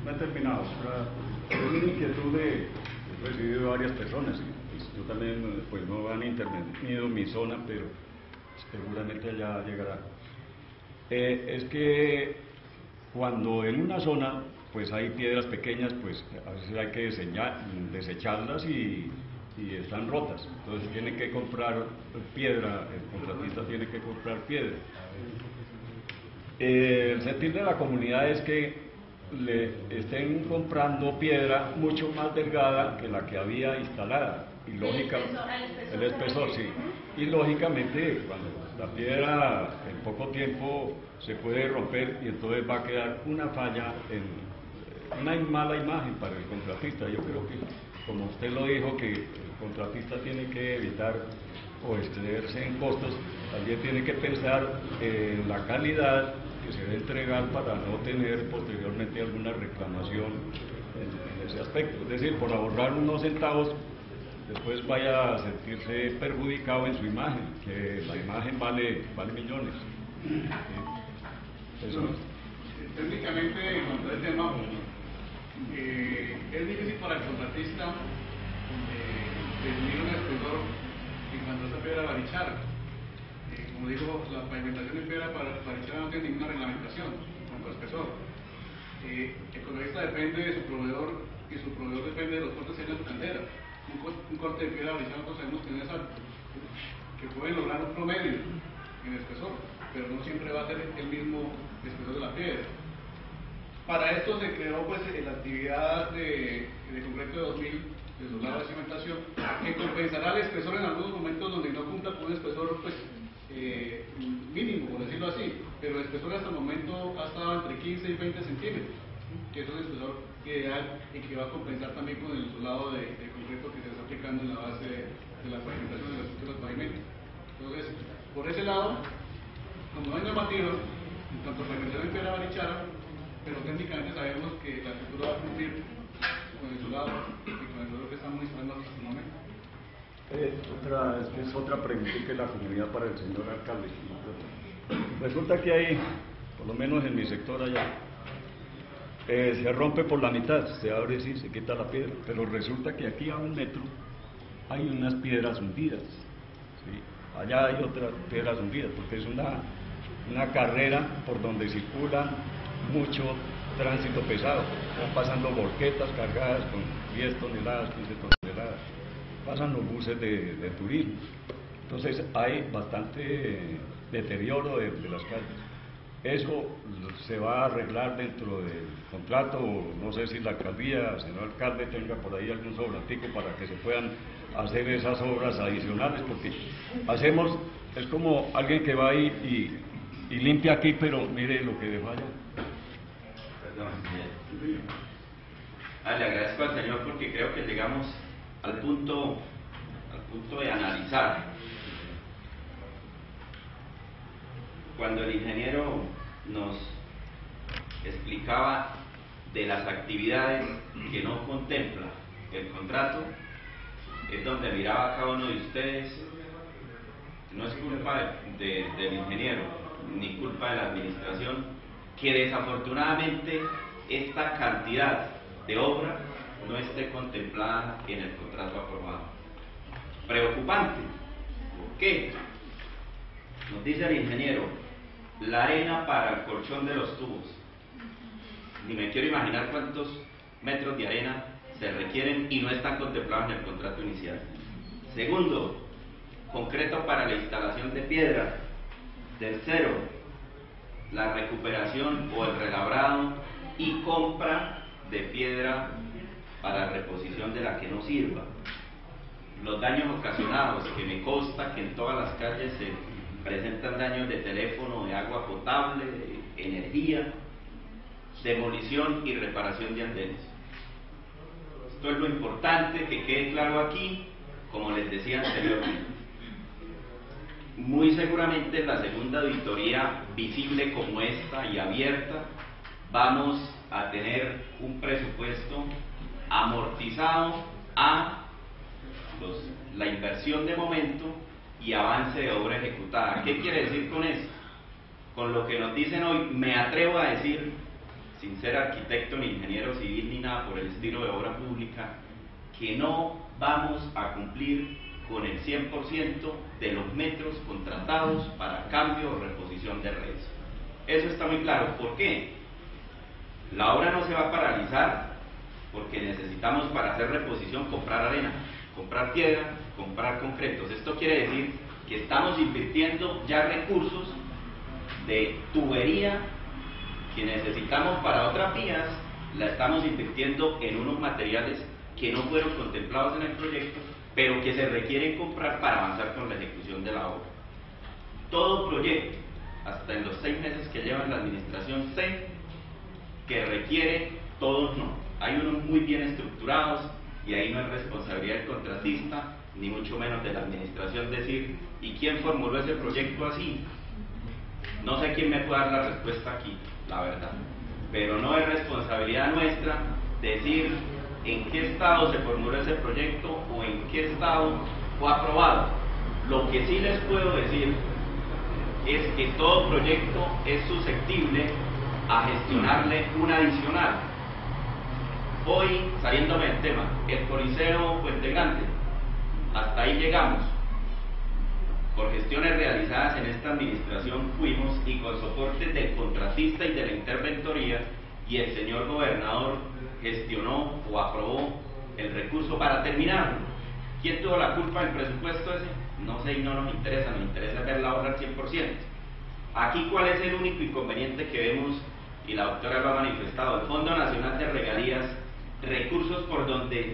no he terminado. Es una inquietud he recibido de varias personas. Yo también, pues no han intervenido mi zona, pero seguramente allá llegará. Es que cuando en una zona pues hay piedras pequeñas, pues a veces hay que desecharlas y están rotas, entonces tiene que comprar piedra, el contratista tiene que comprar piedra. El sentir de la comunidad es que le estén comprando piedra mucho más delgada que la que había instalada, y el espesor, sí, y lógicamente cuando la piedra en poco tiempo se puede romper y entonces va a quedar una falla, una mala imagen para el contratista. Yo creo que, como usted lo dijo, que el contratista tiene que evitar o excederse en costos, también tiene que pensar en la calidad que se debe entregar para no tener posteriormente alguna reclamación en ese aspecto. Es decir, por ahorrar unos centavos, después vaya a sentirse perjudicado en su imagen, que la imagen vale millones. Eso es. Técnicamente, en cuanto a este tema, es difícil para el contratista definir un espesor en cuanto a esta piedra barichara. Como digo, la pavimentación de piedra barichara no tiene ninguna reglamentación en cuanto a espesor. El contratista depende de su proveedor y su proveedor depende de los cortes que hay en su cantera. Un corte de piedra barichara nosotros sabemos que no es alto, que puede lograr un promedio en espesor, pero no siempre va a ser el mismo espesor de la piedra. Para esto se creó pues la actividad de concreto de 2000 de soldado de cimentación, que compensará el espesor en algunos momentos donde no cumpla con un espesor pues mínimo, por decirlo así, pero el espesor hasta el momento ha estado entre 15 y 20 centímetros, que es un espesor ideal y que va a compensar también con el soldado de concreto que se está aplicando en la base de la pavimentación de las estructuras pavimentos. Entonces, por ese lado, como no hay normativa en cuanto a pavimentación en piedra barichara, pero técnicamente sabemos que la estructura va a cumplir con el soldado y con el dolor que estamos instalando hasta el momento. Es otra pregunta que la comunidad para el señor alcalde. Resulta que hay, por lo menos en mi sector allá, se rompe por la mitad, se abre sí, se quita la piedra, pero resulta que aquí a 1 metro hay unas piedras hundidas, ¿sí? Allá hay otras piedras hundidas, porque es una carrera por donde circulan mucho tránsito pesado, están pasando volquetas cargadas con 10 toneladas, 15 toneladas, pasan los buses de turismo, entonces hay bastante deterioro de las calles. Eso se va a arreglar dentro del contrato, no sé si la alcaldía, señor alcalde, tenga por ahí algún sobrantico para que se puedan hacer esas obras adicionales, porque es como alguien que va ahí y limpia aquí, pero mire lo que dejó allá. Perdón, bien. Le agradezco al señor porque creo que llegamos al punto de analizar. Cuando el ingeniero nos explicaba de las actividades que no contempla el contrato, es donde miraba a cada uno de ustedes. No es culpa del ingeniero, ni culpa de la administración, que desafortunadamente esta cantidad de obra no esté contemplada en el contrato aprobado. Preocupante. ¿Por qué? Nos dice el ingeniero, la arena para el colchón de los tubos. Ni me quiero imaginar cuántos metros de arena se requieren y no están contemplados en el contrato inicial. Segundo, concreto para la instalación de piedra. Tercero, la recuperación o el relabrado y compra de piedra para reposición de la que no sirva. Los daños ocasionados, que me consta que en todas las calles se presentan daños de teléfono, de agua potable, de energía, demolición y reparación de andenes. Esto es lo importante que quede claro aquí, como les decía anteriormente. Muy seguramente en la segunda auditoría visible como esta y abierta, vamos a tener un presupuesto amortizado a la inversión de momento y avance de obra ejecutada. ¿Qué quiere decir con eso? Con lo que nos dicen hoy, me atrevo a decir sin ser arquitecto ni ingeniero civil ni nada por el estilo de obra pública, que no vamos a cumplir con el 100% de los metros contratados para cambio o reposición de redes. Eso está muy claro. ¿Por qué? La obra no se va a paralizar porque necesitamos, para hacer reposición, comprar arena, comprar piedra, comprar concretos. Esto quiere decir que estamos invirtiendo ya recursos de tubería que necesitamos para otras vías, la estamos invirtiendo en unos materiales que no fueron contemplados en el proyecto, pero que se requieren comprar para avanzar con la ejecución de la obra. Todo proyecto, hasta en los 6 meses que lleva la administración, sé que requiere, todos no. Hay unos muy bien estructurados y ahí no es responsabilidad del contratista, ni mucho menos de la administración decir, ¿y quién formuló ese proyecto así? No sé quién me puede dar la respuesta aquí, la verdad, pero no es responsabilidad nuestra decir en qué estado se formuló ese proyecto o en qué estado fue aprobado. Lo que sí les puedo decir es que todo proyecto es susceptible a gestionarle un adicional. Hoy, saliéndome del tema, el Coliseo Puente Grande, hasta ahí llegamos. Por gestiones realizadas en esta administración fuimos, y con soportes del contratista y de la interventoría, y el señor gobernador gestionó o aprobó el recurso para terminarlo. ¿Quién tuvo la culpa del presupuesto ese? No sé y no nos interesa ver la obra al 100%. Aquí, ¿cuál es el único inconveniente que vemos? Y la doctora lo ha manifestado: el Fondo Nacional de Regalías, recursos por donde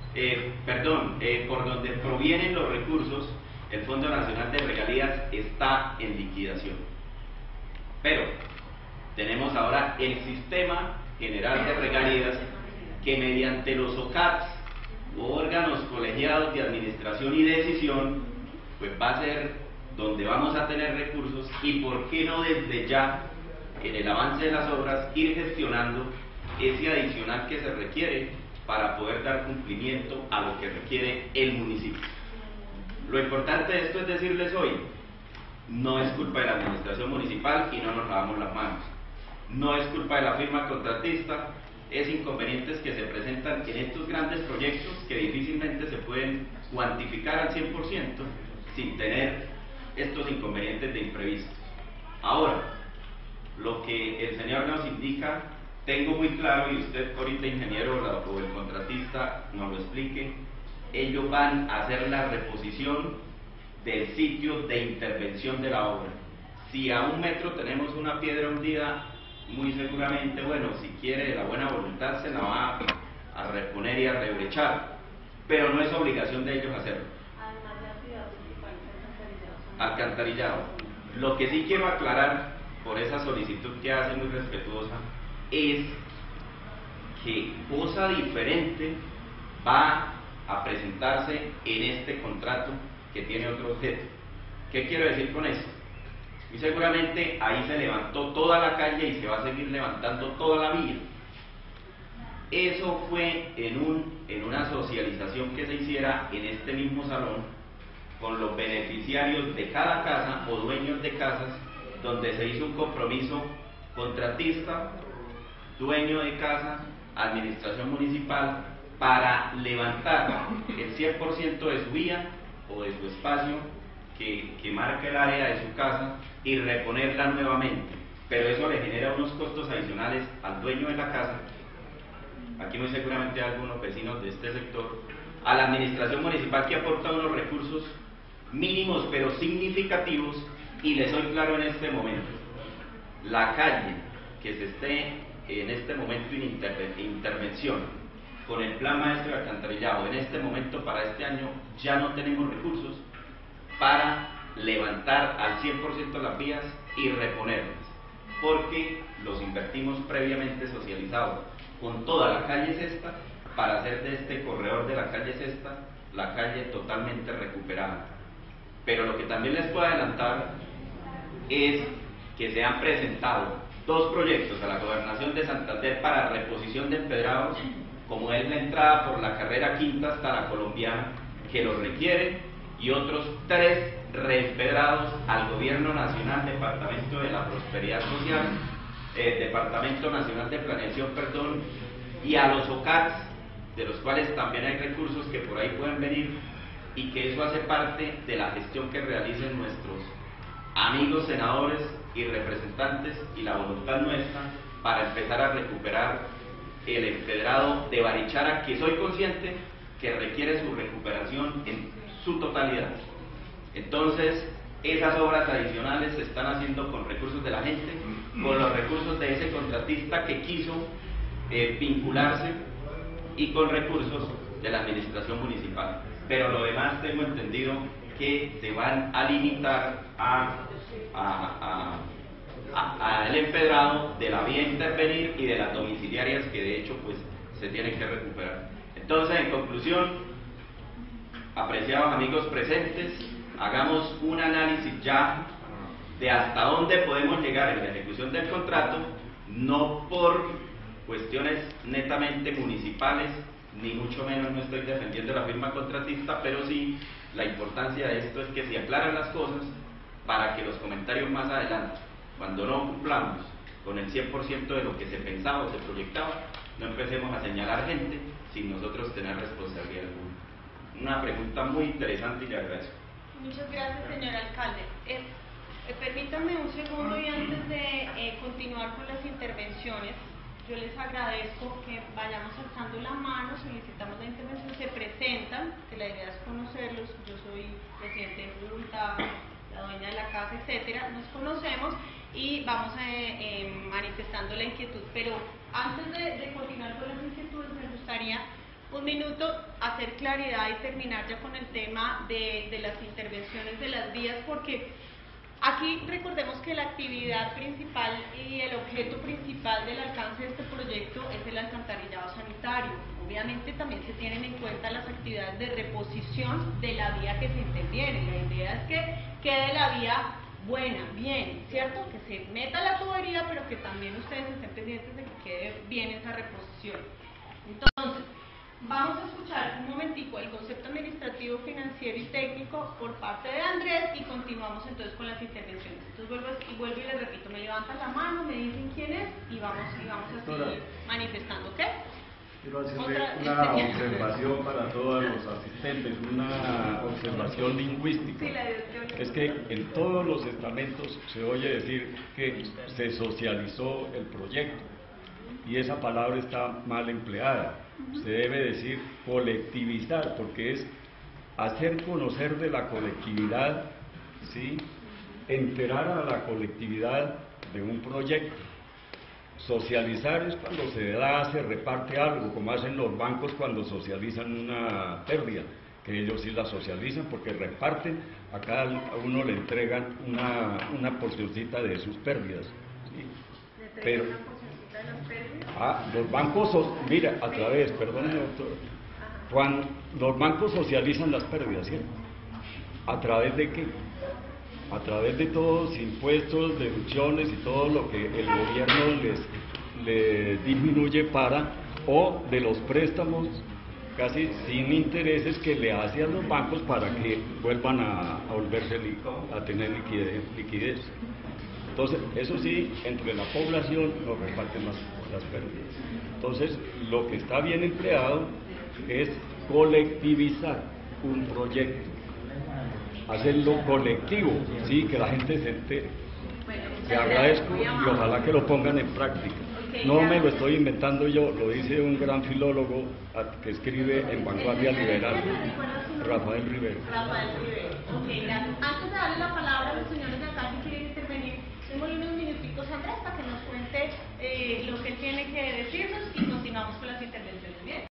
provienen los recursos. El Fondo Nacional de Regalías está en liquidación. Pero tenemos ahora el Sistema General de Regalías, que mediante los OCATs, órganos colegiados de administración y decisión, pues va a ser donde vamos a tener recursos, y por qué no desde ya, en el avance de las obras, ir gestionando ese adicional que se requiere para poder dar cumplimiento a lo que requiere el municipio. Lo importante de esto es decirles hoy, no es culpa de la administración municipal y no nos lavamos las manos. No es culpa de la firma contratista, es inconvenientes que se presentan en estos grandes proyectos que difícilmente se pueden cuantificar al 100% sin tener estos inconvenientes de imprevistos. Ahora, lo que el señor nos indica, tengo muy claro, y usted ahorita, ingeniero, o el contratista, nos lo explique. Ellos van a hacer la reposición del sitio de intervención de la obra. Si a 1 metro tenemos una piedra hundida, muy seguramente, bueno, si quiere la buena voluntad, se la va a reponer y a rebrechar, pero no es obligación de ellos hacerlo. Además de actividad principal, Alcantarillado. Lo que sí quiero aclarar, por esa solicitud que hace muy respetuosa, es que cosa diferente va a presentarse en este contrato que tiene otro objeto. ¿Qué quiero decir con esto? Y seguramente ahí se levantó toda la calle y se va a seguir levantando toda la vía. Eso fue en una socialización que se hiciera en este mismo salón con los beneficiarios de cada casa o dueños de casas, donde se hizo un compromiso: contratista, dueño de casa, administración municipal, para levantar el 100% de su vía o de su espacio que marca el área de su casa y reponerla nuevamente. Pero eso le genera unos costos adicionales al dueño de la casa, aquí muy seguramente hay algunos vecinos de este sector, a la administración municipal, que aporta unos recursos mínimos pero significativos. Y les soy claro en este momento: la calle que se esté en este momento en intervención con el plan maestro de alcantarillado, en este momento, para este año, ya no tenemos recursos para levantar al 100% las vías y reponerlas, porque los invertimos previamente socializados con toda la calle Sexta para hacer de este corredor de la calle Sexta la calle totalmente recuperada. Pero lo que también les puedo adelantar es que se han presentado 2 proyectos a la Gobernación de Santander para reposición de empedrados, como es la entrada por la carrera quinta hasta la Colombiana, que lo requiere, y otros 3 reempedrados al Gobierno Nacional, Departamento de la Prosperidad Social, Departamento Nacional de Planeación, perdón, y a los OCATs, de los cuales también hay recursos que por ahí pueden venir, y que eso hace parte de la gestión que realicen nuestros amigos senadores y representantes, y la voluntad nuestra para empezar a recuperar el empedrado de Barichara, que soy consciente que requiere su recuperación en su totalidad. Entonces, esas obras adicionales se están haciendo con recursos de la gente, con los recursos de ese contratista que quiso vincularse, y con recursos de la administración municipal. Pero lo demás tengo entendido que se van a limitar al empedrado de la vía intervenir y de las domiciliarias, que de hecho pues se tienen que recuperar. Entonces, en conclusión, apreciados amigos presentes, hagamos un análisis ya de hasta dónde podemos llegar en la ejecución del contrato, no por cuestiones netamente municipales, ni mucho menos no estoy defendiendo la firma contratista, pero sí la importancia de esto es que se aclaran las cosas para que los comentarios más adelante, cuando no cumplamos con el 100% de lo que se pensaba o se proyectaba, no empecemos a señalar gente sin nosotros tener responsabilidad alguna. Una pregunta muy interesante y le agradezco. Muchas gracias, señor alcalde. Permítanme un segundo y antes de continuar con las intervenciones, yo les agradezco que vayamos alzando la mano, solicitamos la intervención, se presentan, que la idea es conocerlos. Yo soy presidente de Junta, la dueña de la casa, etcétera, nos conocemos y vamos manifestando la inquietud. Pero antes de continuar con las inquietudes, me gustaría un minuto hacer claridad y terminar ya con el tema de las intervenciones de las vías, porque aquí recordemos que la actividad principal y el objeto principal del alcance de este proyecto es el alcantarillado sanitario. Obviamente también se tienen en cuenta las actividades de reposición de la vía que se interviene. La idea es que quede la vía buena, bien, ¿cierto? Que se meta la tubería, pero que también ustedes estén pendientes de que quede bien esa reposición. Entonces, vamos a escuchar un momentico el concepto administrativo, financiero y técnico por parte de Andrés y continuamos entonces con las intervenciones. Entonces vuelvo y les repito, me levantan la mano, me dicen quién es y vamos a seguir manifestando, ¿ok? Quiero hacerle una observación para todos los asistentes, una observación lingüística. Sí, la es que en todos los estamentos se oye decir que se socializó el proyecto y esa palabra está mal empleada. Se debe decir colectivizar, porque es hacer conocer de la colectividad, ¿sí? Enterar a la colectividad de un proyecto. Socializar es cuando se da, se reparte algo, como hacen los bancos cuando socializan una pérdida, que ellos sí la socializan porque reparten, a cada uno le entregan una porcioncita de sus pérdidas, ¿sí? Pero los bancos, mira, a través, perdóneme doctor, cuando los bancos socializan las pérdidas, ¿cierto? ¿A través de qué? A través de todos impuestos, deducciones y todo lo que el gobierno les disminuye o de los préstamos casi sin intereses que le hace a los bancos para que vuelvan a volverse a tener liquidez. Entonces, eso sí, entre la población nos reparten las pérdidas. Entonces, lo que está bien empleado es colectivizar un proyecto, hacerlo colectivo, sí, que la gente se entere. Te agradezco y ojalá que lo pongan en práctica. No me lo estoy inventando yo, lo dice un gran filólogo que escribe en Vanguardia Liberal, Rafael Rivero. Ok, gracias. Antes de darle la palabra